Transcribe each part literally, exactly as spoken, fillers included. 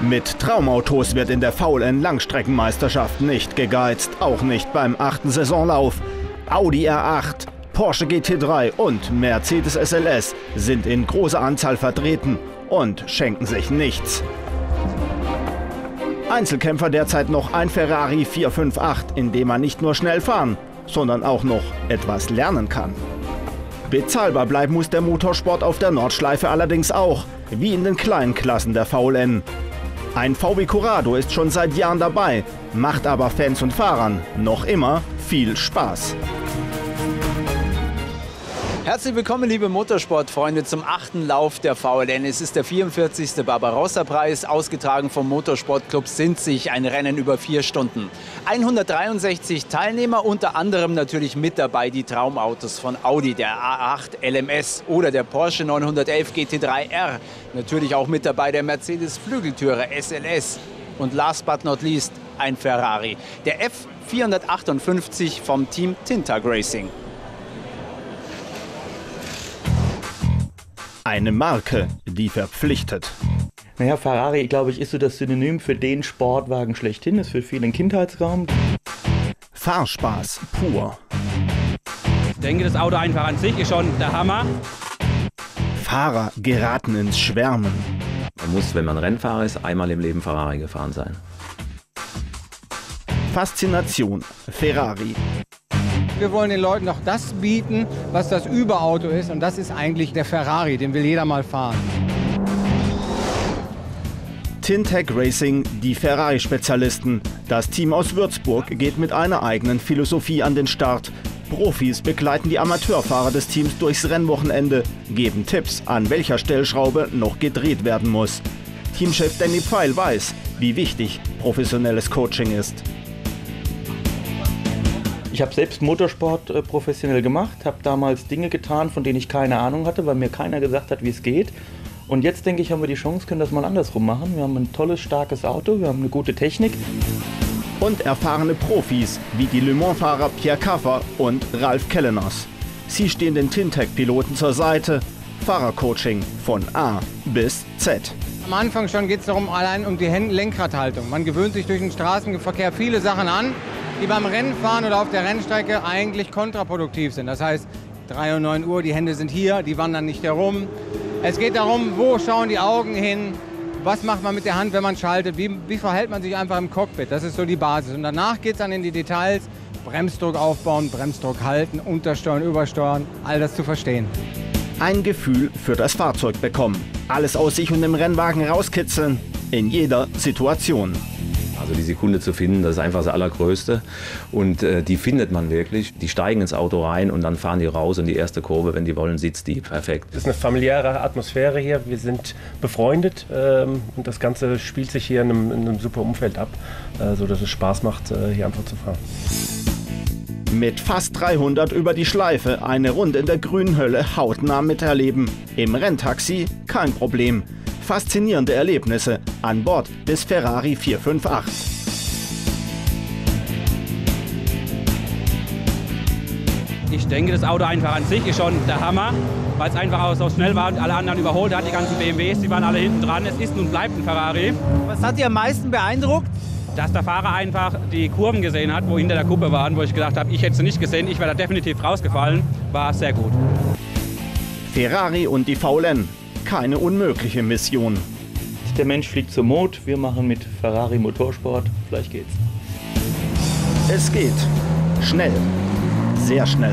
Mit Traumautos wird in der V L N Langstreckenmeisterschaft nicht gegeizt, auch nicht beim achten Saisonlauf. Audi R acht, Porsche G T drei und Mercedes S L S sind in großer Anzahl vertreten und schenken sich nichts. Einzelkämpfer derzeit noch ein Ferrari vier fünf acht, in dem man nicht nur schnell fahren, sondern auch noch etwas lernen kann. Bezahlbar bleiben muss der Motorsport auf der Nordschleife allerdings auch, wie in den kleinen Klassen der V L N. Ein V W Corrado ist schon seit Jahren dabei, macht aber Fans und Fahrern noch immer viel Spaß. Herzlich willkommen, liebe Motorsportfreunde, zum achten Lauf der V L N. Es ist der vierundvierzigste Barbarossa-Preis, ausgetragen vom Motorsportclub Sinzig, ein Rennen über vier Stunden. hundertdreiundsechzig Teilnehmer, unter anderem natürlich mit dabei die Traumautos von Audi, der A acht L M S oder der Porsche neunhundertelf G T drei R. Natürlich auch mit dabei der Mercedes Flügeltürer S L S und last but not least ein Ferrari, der F vierhundertachtundfünfzig vom Team Tintag Racing. Eine Marke, die verpflichtet. Naja, Ferrari, glaube ich, ist so das Synonym für den Sportwagen schlechthin. Es für viele ein Kindheitsraum. Fahrspaß pur. Ich denke, das Auto einfach an sich ist schon der Hammer. Fahrer geraten ins Schwärmen. Man muss, wenn man Rennfahrer ist, einmal im Leben Ferrari gefahren sein. Faszination Ferrari. Wir wollen den Leuten noch das bieten, was das Überauto ist. Und das ist eigentlich der Ferrari, den will jeder mal fahren. Tintag Racing, die Ferrari-Spezialisten. Das Team aus Würzburg geht mit einer eigenen Philosophie an den Start. Profis begleiten die Amateurfahrer des Teams durchs Rennwochenende, geben Tipps, an welcher Stellschraube noch gedreht werden muss. Teamchef Danny Pfeil weiß, wie wichtig professionelles Coaching ist. Ich habe selbst Motorsport äh, professionell gemacht, habe damals Dinge getan, von denen ich keine Ahnung hatte, weil mir keiner gesagt hat, wie es geht. Und jetzt denke ich, haben wir die Chance, können das mal andersrum machen. Wir haben ein tolles, starkes Auto, wir haben eine gute Technik. Und erfahrene Profis wie die Le Mans-Fahrer Pierre Caffer und Ralf Kelleners. Sie stehen den Tintag-Piloten zur Seite. Fahrercoaching von A bis Z. Am Anfang schon geht es darum, allein um die Lenkradhaltung. Man gewöhnt sich durch den Straßenverkehr viele Sachen an, die beim Rennfahren oder auf der Rennstrecke eigentlich kontraproduktiv sind. Das heißt, drei und neun Uhr, die Hände sind hier, die wandern nicht herum. Es geht darum, wo schauen die Augen hin, was macht man mit der Hand, wenn man schaltet, wie, wie verhält man sich einfach im Cockpit. Das ist so die Basis. Und danach geht es dann in die Details, Bremsdruck aufbauen, Bremsdruck halten, untersteuern, übersteuern, all das zu verstehen. Ein Gefühl für das Fahrzeug bekommen. Alles aus sich und dem Rennwagen rauskitzeln, in jeder Situation. Also die Sekunde zu finden, das ist einfach das Allergrößte. Und äh, die findet man wirklich. Die steigen ins Auto rein und dann fahren die raus und die erste Kurve, wenn die wollen, sitzt die perfekt. Es ist eine familiäre Atmosphäre hier. Wir sind befreundet ähm, und das Ganze spielt sich hier in einem, in einem super Umfeld ab, äh, sodass es Spaß macht, äh, hier einfach zu fahren. Mit fast dreihundert über die Schleife, eine Runde in der grünen Hölle hautnah miterleben. Im Renntaxi kein Problem. Faszinierende Erlebnisse an Bord des Ferrari vier fünf acht. Ich denke, das Auto einfach an sich ist schon der Hammer, weil es einfach auch so schnell war und alle anderen überholt hat. Die ganzen B M Ws, die waren alle hinten dran. Es ist und bleibt ein Ferrari. Was hat dich am meisten beeindruckt? Dass der Fahrer einfach die Kurven gesehen hat, wo hinter der Kuppe waren, wo ich gedacht habe, ich hätte sie nicht gesehen, ich wäre da definitiv rausgefallen, war sehr gut. Ferrari und die V L N. Keine unmögliche Mission. Der Mensch fliegt zur Mond, wir machen mit Ferrari Motorsport, vielleicht geht's. Es geht. Schnell. Sehr schnell.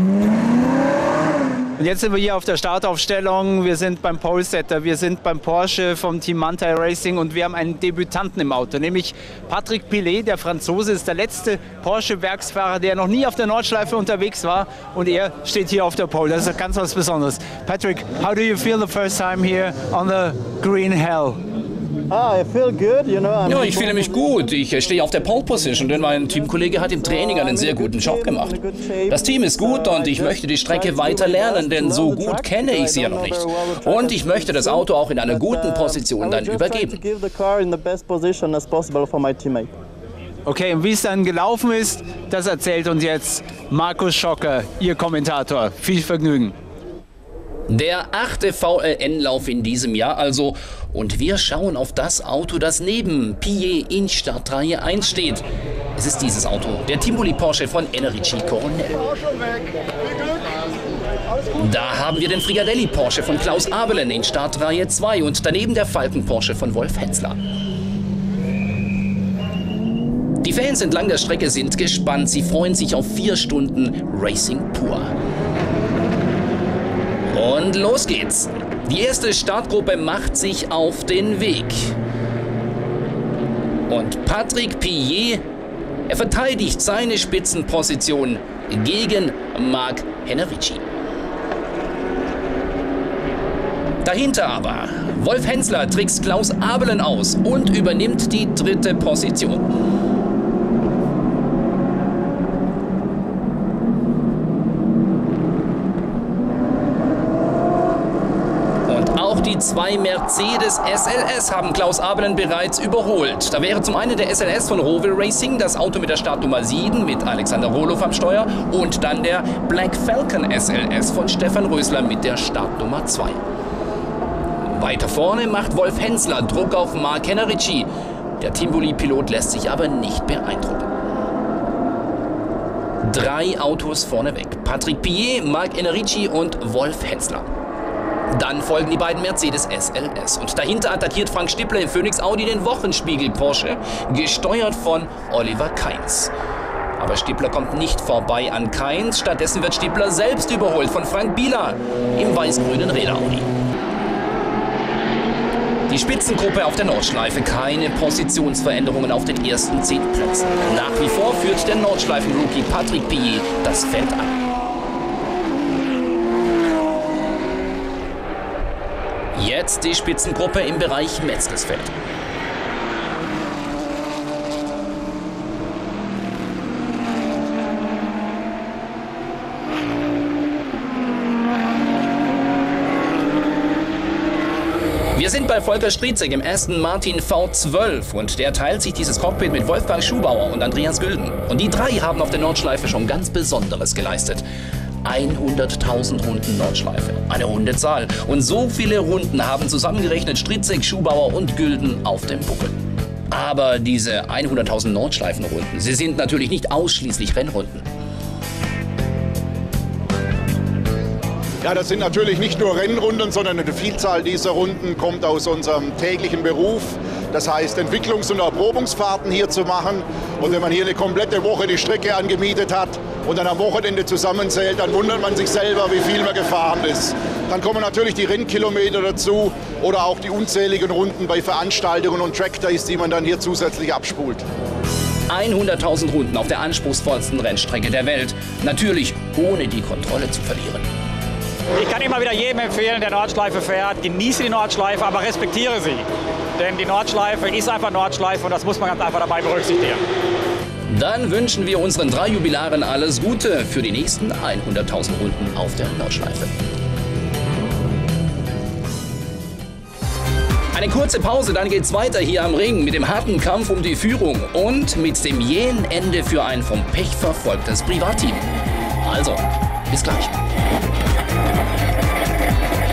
Und jetzt sind wir hier auf der Startaufstellung. Wir sind beim Polesetter, wir sind beim Porsche vom Team Manthey Racing und wir haben einen Debütanten im Auto, nämlich Patrick Pilet, der Franzose, ist der letzte Porsche-Werksfahrer, der noch nie auf der Nordschleife unterwegs war und er steht hier auf der Pole. Das ist ganz was Besonderes. Patrick, how do you feel the first time here on the green hell? Ah, I feel good, you know. Ja, ich fühle mich gut. Ich stehe auf der Pole Position, denn mein Teamkollege hat im Training einen sehr guten Job gemacht. Das Team ist gut und ich möchte die Strecke weiter lernen, denn so gut kenne ich sie ja noch nicht. Und ich möchte das Auto auch in einer guten Position dann übergeben. Okay, und wie es dann gelaufen ist, das erzählt uns jetzt Markus Schocker, Ihr Kommentator. Viel Vergnügen. Der achte V L N-Lauf in diesem Jahr also. Und wir schauen auf das Auto, das neben Piet in Startreihe eins steht. Es ist dieses Auto, der Timboli Porsche von Enrici Coronel. Da haben wir den Frigadelli Porsche von Klaus Abelen in Startreihe zwei und daneben der Falken Porsche von Wolf Henzler. Die Fans entlang der Strecke sind gespannt. Sie freuen sich auf vier Stunden Racing pur. Und los geht's. Die erste Startgruppe macht sich auf den Weg. Und Patrick Piet, er verteidigt seine Spitzenposition gegen Marc Henerici. Dahinter aber, Wolf Henzler trickst Klaus Abelen aus und übernimmt die dritte Position. Die zwei Mercedes S L S haben Klaus Abelen bereits überholt. Da wäre zum einen der S L S von Roval Racing, das Auto mit der Startnummer sieben mit Alexander Roloff am Steuer, und dann der Black Falcon S L S von Stefan Rösler mit der Startnummer zwei. Weiter vorne macht Wolf Henzler Druck auf Marc Henerici. Der Timboli-Pilot lässt sich aber nicht beeindrucken. Drei Autos vorneweg. Patrick Piet, Marc Henerici und Wolf Henzler. Dann folgen die beiden Mercedes S L S. Und dahinter attackiert Frank Stippler im Phoenix Audi den Wochenspiegel Porsche, gesteuert von Oliver Kainz. Aber Stippler kommt nicht vorbei an Kainz. Stattdessen wird Stippler selbst überholt von Frank Bieler im weiß-grünen Räder Audi. Die Spitzengruppe auf der Nordschleife. Keine Positionsveränderungen auf den ersten zehn Plätzen. Nach wie vor führt der Nordschleifen-Rookie Patrick Piet das Feld an. Jetzt die Spitzengruppe im Bereich Metzgesfeld. Wir sind bei Volker Striezek im Aston Martin V zwölf und der teilt sich dieses Cockpit mit Wolfgang Schubauer und Andreas Gülden. Und die drei haben auf der Nordschleife schon ganz Besonderes geleistet. hunderttausend Runden Nordschleife. Eine runde Zahl. Und so viele Runden haben zusammengerechnet Stritzek, Schubauer und Gülden auf dem Buckel. Aber diese hunderttausend Nordschleifenrunden, sie sind natürlich nicht ausschließlich Rennrunden. Ja, das sind natürlich nicht nur Rennrunden, sondern eine Vielzahl dieser Runden kommt aus unserem täglichen Beruf. Das heißt, Entwicklungs- und Erprobungsfahrten hier zu machen. Und wenn man hier eine komplette Woche die Strecke angemietet hat und dann am Wochenende zusammenzählt, dann wundert man sich selber, wie viel man gefahren ist. Dann kommen natürlich die Rennkilometer dazu oder auch die unzähligen Runden bei Veranstaltungen und Trackdays, die man dann hier zusätzlich abspult. hunderttausend Runden auf der anspruchsvollsten Rennstrecke der Welt. Natürlich ohne die Kontrolle zu verlieren. Ich kann immer wieder jedem empfehlen, der Nordschleife fährt, genieße die Nordschleife, aber respektiere sie. Denn die Nordschleife ist einfach Nordschleife und das muss man ganz einfach dabei berücksichtigen. Dann wünschen wir unseren drei Jubilaren alles Gute für die nächsten hunderttausend Runden auf der Nordschleife. Eine kurze Pause, dann geht's weiter hier am Ring mit dem harten Kampf um die Führung und mit dem jähen Ende für ein vom Pech verfolgtes Privatteam. Also, bis gleich.